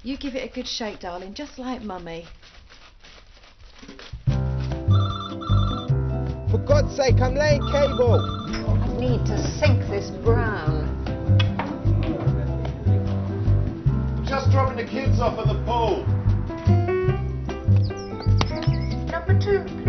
You give it a good shake, darling, just like Mummy. For God's sake, I'm laying cable. I need to sink this brown. Just dropping the kids off at the pool. Number 2,